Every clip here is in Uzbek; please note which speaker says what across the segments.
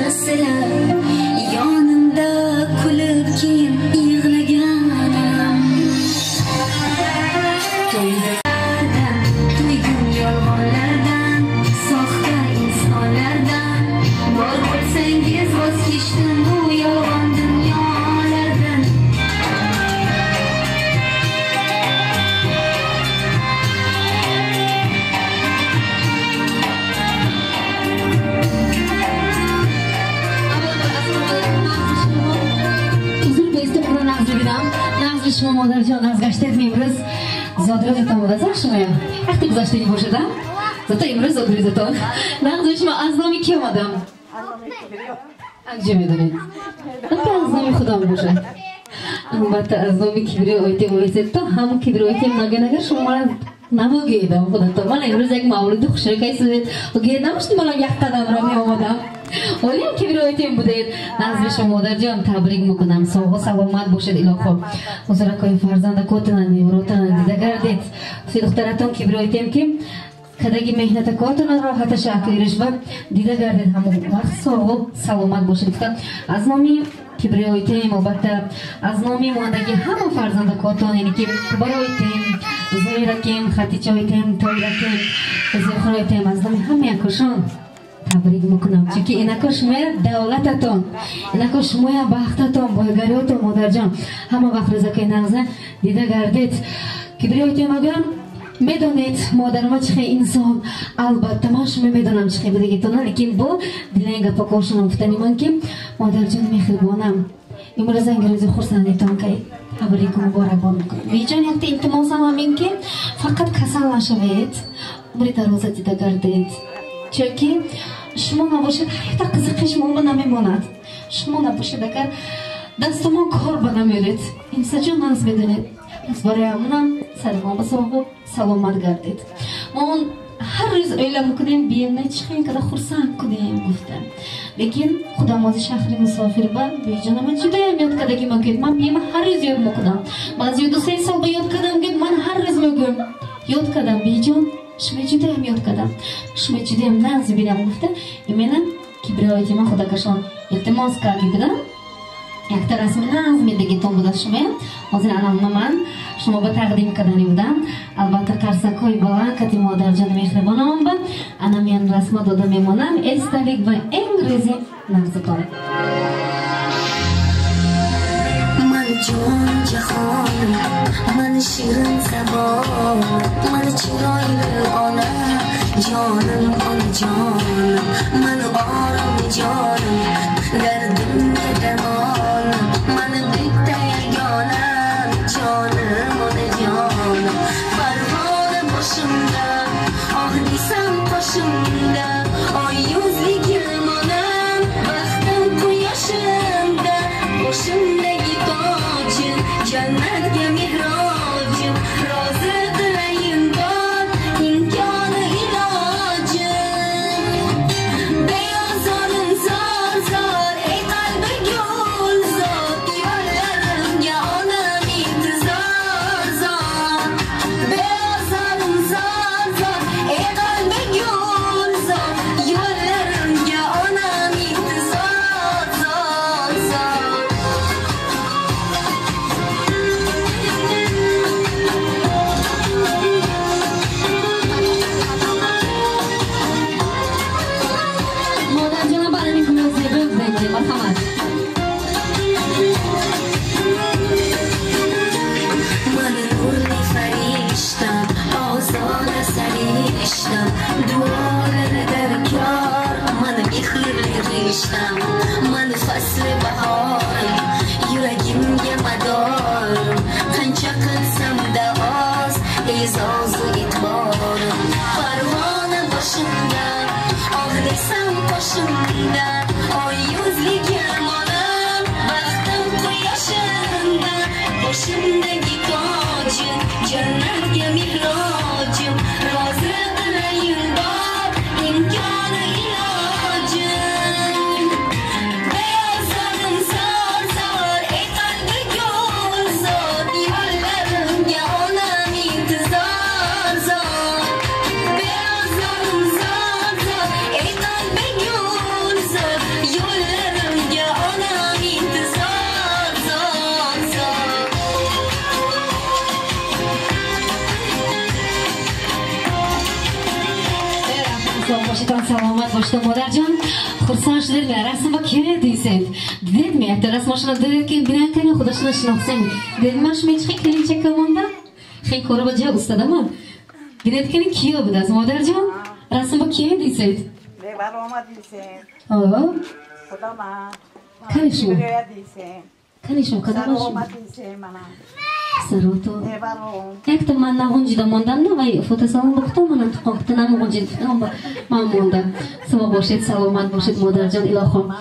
Speaker 1: silar yonimda kulib keyin yig'laganim to'ygim yolg'onlardan soxta insonlardan bor bo'lsangiz voz kechdim bu yolg'on dunyolardan
Speaker 2: شما مادر جان از گشتت امروز زادرات تام بوده زاشمه وقتی گذاشتنی باشه دم زاتا امروز زادریزتان نقض شما از نامی کی آمدم انجام میدونید البته از نامی خودم باشه البته از نامی کبری آیتم ویسید تا همون کبری آیتم نگه شما مرا نموگیدم خودتا من امروز یک مولود خوشرکه سودید و گید نماشتیم من یک قدم را می آمدم ولی هم کبری آیتم بودید نزد شما مادر جان تبریک میکنم ساغ و سلامت باشد الهی مزرکای فرزند کوتنان نیمروتان دیده گردید سی دخترتان کبری آیتم که کداگی مهنت کوتنان راحت شاکرش و دیده گردید همون وقت ساغ و سلامت باشد از نامی کبری آیتم البته از نامی ماندگی همه فرزند کوتان یعنی که برایتم زیرکیم خطیچه آیتم تویرکیم زیخور آیتم از نامی همه کشان تبریک میکنم چونکه اینکا شما دولتتان اینکا شما بختتان بایگاریتان مادر جان همه وقت رزاکای نغزه دیده گردید کبری آیتم اگر میدونید مادر ما چخی انسان البته من شما میدونم چخی بودگیتونه لیکن با دیلنگ پاکاشون افتنی من که مادر جان میخربانم امروز انگریزی خورسندیتان که تبریک و مبارکباد میکنم بیجان یک التماسم همین که فقط کسل نشوید بری دروازه دیده گردید چونکه شما نباشید حتی قزقی شما نمیماند شما نباشید اگر دستمان کار بنمیرید این جان از بدونید از برای همونم سلام بساقو سلامت گردید ما هر روز ایله میکنیم بیایم نه چخیم که خورسند کنیم گفتم لیکن خودم از شهر مسافر با بیجانم من جدایم یاد کردم من که من بیایم هر روز یاد میکنم بعضی 2-3 سال یاد کردم که من هر روز میگم یاد کردم بیجان شما جدایم یاد کردم شما جدایم نازی بیدم گفته ایمنم کبری آیتم خدا کشان التماس کردی بدم یک تا رسم ناز میدگیتون بوده شما از این الان من شما با تقدیم کردنی بودم البته قرصکای بلند کتی مادر جان مهربانم با انا میان رسم داده میمونم استالیک و انگریزی نغزتان
Speaker 1: من جان جهانم من شیرین زبان من چرای آنم جانم آن جانم من آرام جانم در دنیا درمانم من بیت یگانم جانم آن جانم پروانه باشندم آه نیسم پاشندم آیوزی گرمانم وقتم کویاشندم باشندگی تاجم جنت که مهراجم رازق رین بار امکان علاجم بیازارم زار زار ای قلب گل زار دیوارم یا آنم انتظار زار بیازارم زار زار ای قلب گل زار دیوارم یا آنم انتظار زار زار
Speaker 2: مادر جان برای میکنم زیبه بزنگی مرحمت
Speaker 1: من نور فریشتم آزاد سریشتم دوباره در کار من بیخیر ریشتم من فصل بهارم یورگیم یه مدارم قنچه قلسم دواز ایزاز و اتبارم پروانه باشندم آه نیسم پاشندم آیوزلی گرمانم وقتم کویاشندم باشندگی تاجم جنت یه مهراجم رازق رین بار امکان علاجم بیازارم زار
Speaker 2: شکران سلامت باشید مادر جان خرسان شدید رسم با کی دیدید دید میاد رسمشون دارید که ببینن که خودشون شناختن دید ماش میچ خیلی چک مونده خیلی کارو با جا استاد من دید که کیو بود از مادر جان رسم با کی دیدید
Speaker 3: ببر اومد دیدید
Speaker 2: آه
Speaker 3: خدا ما
Speaker 2: کنیشون کنیشون کدام
Speaker 3: سر
Speaker 2: باشه
Speaker 3: اومد دیدید منم
Speaker 2: سروتو
Speaker 3: ببر
Speaker 2: یک تو من نگونجیدم موندن نه ولی فوتوسالون بختم من تو وقت نگونجیدم من موندم شما باشید سلامت باشید مادر جان الهام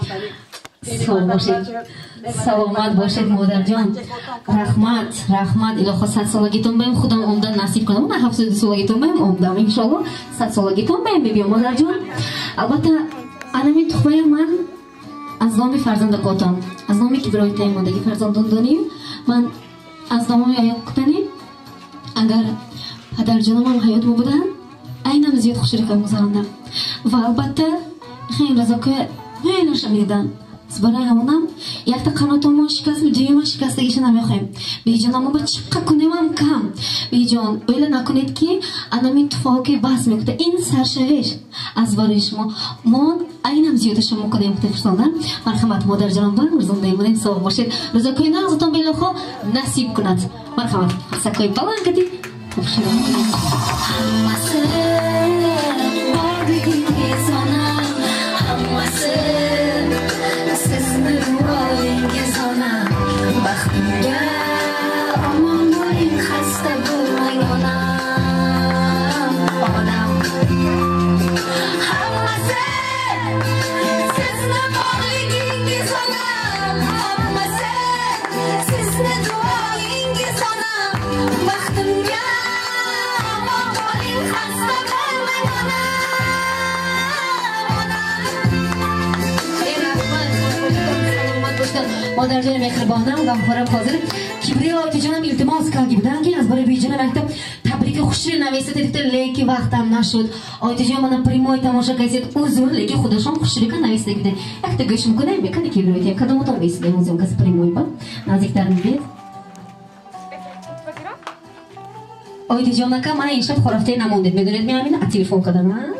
Speaker 2: سلامت باشید مادر جان رحمت الهو 100 سالگیتون بهم خودم عمدن نصیب کنم من 70 سالگیتون بهم عمدم ان شاء الله 100 سالگیتون بهم ببینم مادر جان البته الان تخمه من از نام فرزند قاتم از نامی که برای تایماندگی فرزندان داریم من از نام آیات کتنی اگر پدر جانم هم حیات ما بودن اینم زیاد خوشرکم گذراندم و البته خیلی رضا که خیلی شمیدن برای همونم یک تا قناتمون شکست می دویمون شکستگیش نمیخوایم بی جان اما با چقدر کنیم هم کم بی جان اویله نکنید که انامی اتفاقی بحث میکته این سرشویش از برای شما ما اینم زیاد شما کنیم که فرستاندن مرحمت مادر جانم بر زنده بودین سواب باشید رضا که نغزتان بیلو خو نصیب کند مرحمت سکای بلان کدی خوب شما مادر جان مهربانم غمخوارم حاضر کبری آیت جانم التماس کرده بودن که از برای بی جان مکتب تبریک خوشی نویسته دیدید لیکی وقتم نشد آیت جان من پریمای تماشا کردید حضور لیکی خودشون خوشی که نویسته بودن یک تا گوش میکنه میکنه کبری آیت کدوم تو نویسیده موزیوم کس پریمای با نزدیکتر میگید آیت جان که من این شب خرافته نموندید میدونید میامین تلفن کردم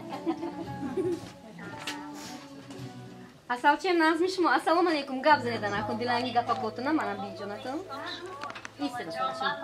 Speaker 4: Асалчем назми шумо ассалому алейкум гап занеда накун диланги гапа готуна манам биҷонатум истада шумашин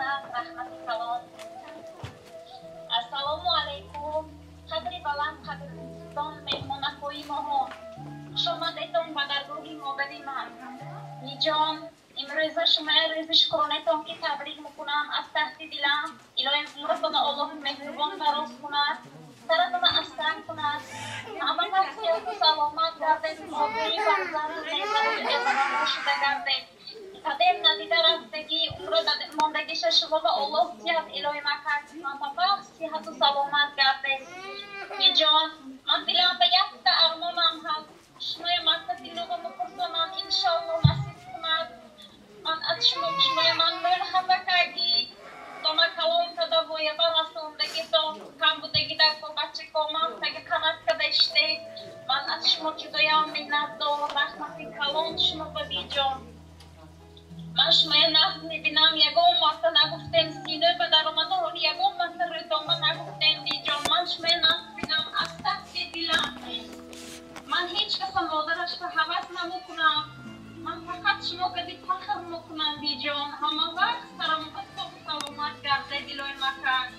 Speaker 5: ассалому алейкум қадри баланд қадрдон меҳмонахои моҳо хушомадетон ба даргоҳи модари ман ниҷон имрӯза шумои рӯзи шукронатон ки табрик мекунам аз таҳти дилам илоҳи умротона аллоҳи меҳрубон дароз кунад سرتون احسن کنند اما صحت و سلامت گردید مادری فرزند احترام شده گردید قدر ندیده رفتگی عمر ماندگیش شما به الله صحت الهی مکرد ما صحت و سلامت گردید می جان من دلم به یک تا ارمانم هست شمای مکتب دلوگو مپرسانم انشاءالله نصیب کند من از شمای من ملحظه کردی дома калон када вояба расондагӣ то камбудагӣ дар то бачакомам таги қанат кадаште ман аз шумо ҷудоям миннатдор рахмати калон шумо ба биҷон ман шумоя нағз мебинам ягон марта нагуфтем сино ба даромада ҳоли ягон марта рӯдома нагуфтем биҷон ман шумоя нағз бинам аз таҳти дилам ман ҳеҷ каса модарашро ҳавас намекунам ман фақат шумо кади фахр мекунам биҷон ҳама вақт сарамат سلامت گرده دلوی مکرد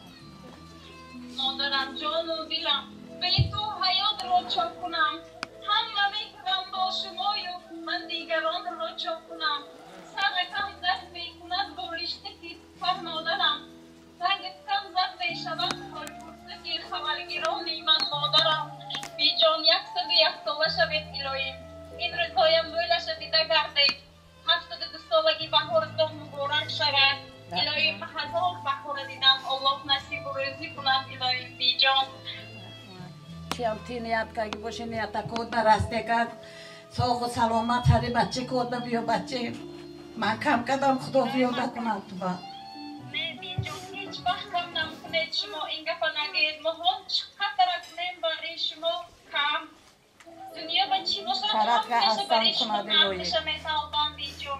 Speaker 5: مادرم جان و دلم به تو حیات را چاپ کنم همه میکنم با شمایو من دیگران را چاپ کنم سرکم زد میکند با رشته که پر مادرم رنگتم زد میشود خال فرصتی خبرگیرانی من مادرم بی جان 101 ساله شوید الهی این روزهایم بویله شدیده گردید 72 سالگی بهارتان مبارک شود الهی هزار بخور دیدم الله نصیب و روزی کند الهی بیجان
Speaker 3: چیالتی نیت که باشه نیت کود نرسته که ساق و سلامت هری بچه کود بیو بچه من کم کدام خدا بیو بکنم تو با
Speaker 5: نه بیجان هیچ وقت کم نمکنید شما این گفت نگید ما هم چقدر کنیم برای شما کم دنیا با چی باشه هم برای شما کم بشه میتالبان بیجان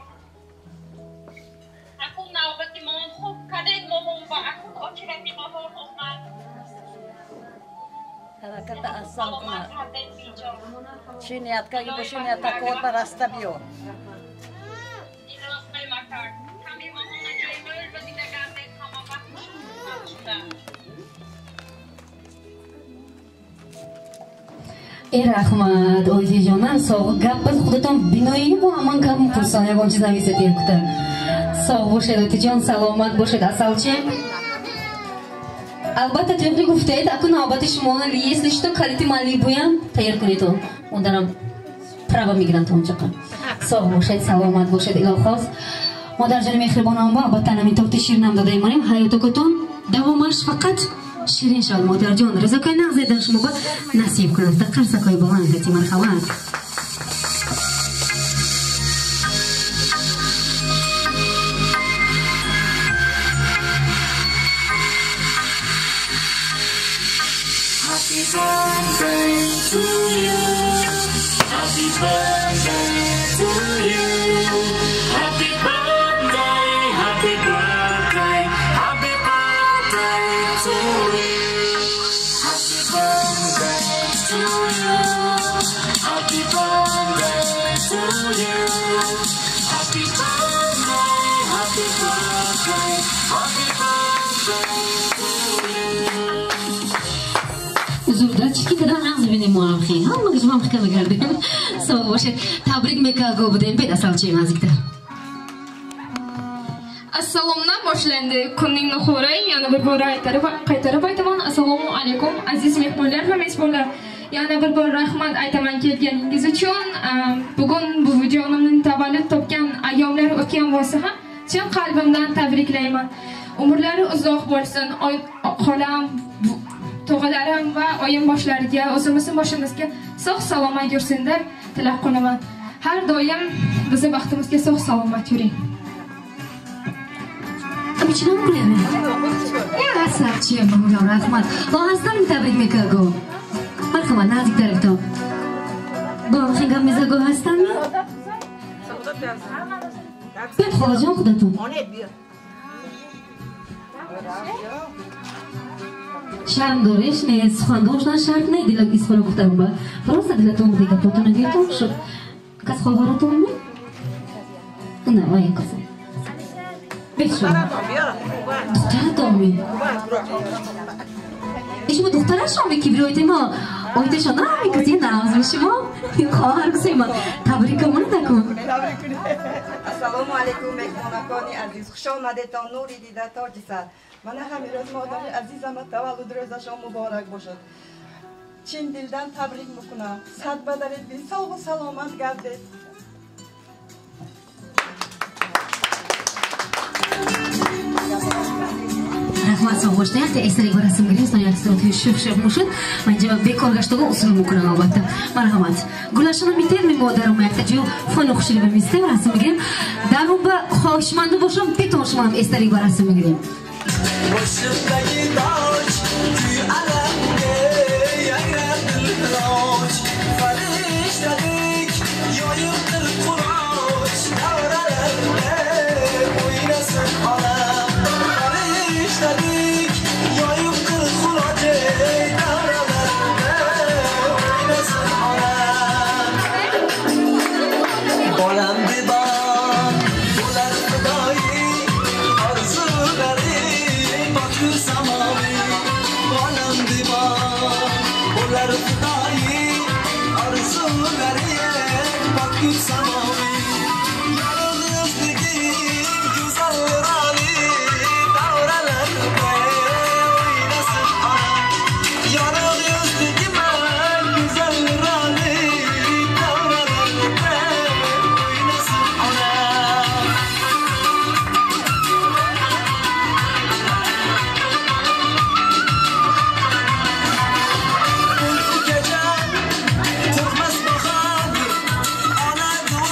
Speaker 5: اکون نوبتی ما خوب کردید ما با اکون آچرکی ما هم اومد
Speaker 3: Harakata asal
Speaker 5: Salomat
Speaker 3: kuna.
Speaker 5: Habib Bijon.
Speaker 3: Shiniyat kagi boshiniyat takot barasta biyo.
Speaker 5: Inos Baymakar. Kami mohon ajaib va dinagande hamavaqt shunda.
Speaker 2: Rahmat oyijonim, sog' gap biz xudodan binoyi bu aman kam qurson yagonchi zavisa deyapti. Sog' bo'lishadi oyijon, salomat bo'lishadi asalchi. Albatta to'g'ri guftayd, akun navbati shimoni если что kaliti mali bo'yam tayyor qiladi. Undan ham prava migrant o'nchaqa. Sog' bo'lishadi, salomat bo'lishadi ilohos. Modarjon mehribonam va albatta men to'xta shirnam dodayman. Hayotokoton davomash faqat Shirin shol Modarjon Rizokoy nag'zaydan shumuba nasib qiladi. Qarsakoy bo'lgan gati marhamat.
Speaker 6: Happy birthday to you. Happy birthday to you. Happy birthday, happy birthday, happy birthday to you. Happy birthday to you. Happy birthday to you. Happy birthday, happy birthday, happy birthday to you.
Speaker 2: Uzurda chikitadan nag'z benim muamxi. Hammaga ham hikoya qildim. Sog' bo'lishib, tabrik mekago budem beda salchi mazikda.
Speaker 7: Assalomdan boshlandi. Kunning nuxuray yana bir bor qaytarib aytaman. Assalomu alaykum aziz mehmonlar va mezbonlar. Yana bir bor rahmat aytaman kelganingiz uchun. Bugun bu videomning tavallud topgan ayyomlar o'tgan bo'lsa ham chin qalbimdan tabriklayman. Umrlari uzoq bo'lsin. Xolam tog'alarim va oyim boshlariga, o'zimizning boshimizga sog' salomat yursin deb tilab qolaman. Har doim bizning baxtimizga sog' salomat yuring.
Speaker 2: Amichinam qo'yaman. Salchi mamnun rahmat. Boğazdan tabrik mekago. Marhamat nazik tarafto. Boğazdan mezago hastanmi? Ben xolajon xudatum. Şarm dorish ne suxandoshdan shart ne dilak isfara guftam ba. Просто для того, чтобы потом не то, что kas xavaratumi? Una vay kızım. Bekşo. Doktora tomi. İş bu doktora şomi ki bir oytema. Oyte şona mi kızı nazım şimo? Khar kusema. Tabrikamını da kun.
Speaker 8: Assalomu alaykum mehmonakoni aziz. Xush omadetон Nuri didator jisa. Mana ham ro'zma odami azizama tavallud ro'zashon muborak bo'lsin. Chin dildan tabrik mikunam. Sad badalet bi sog' va salomat gardid.
Speaker 2: Rahmat sog' bo'lishda yaxshi esdalik va rasm giring so'niyatda o'tib mushud. Menga bekor gashtoga usul mukunam albatta. Marhamat. Gulashini miter mi modarim yakta jo fon o'qishligim istem rasm giring. Darumba xohishmandi bo'lsam betonshmam esdalik va rasm giring.
Speaker 6: Başımdaki taç, tüy alemde yayradır kılaç. Fariştadik, yoyundur kulaç. Davralarında oynasın alem. Fariştadik, yoyundur kulaç. Davralarında oynasın alem. Bolamdı bak, bular fıdayı, arzuları. Samavi, bolam divan, bolar fidai, arzularıya bakı samavi. Yalnızlığı güzel rali, davralarında oynasın anam. Yalnızlığı güzel rali, davralarında oynasın anam. Ana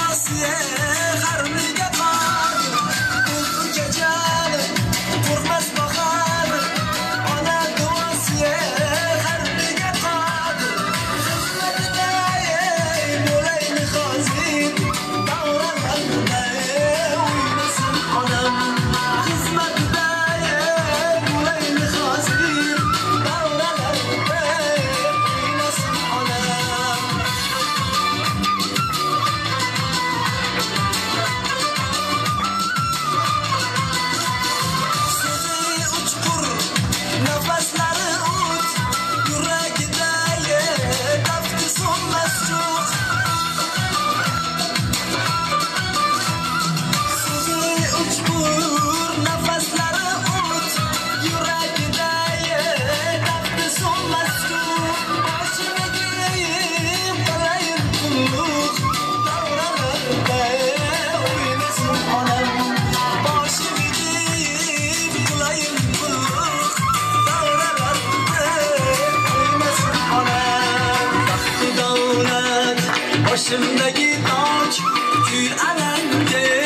Speaker 6: başımdaki taç gül alenge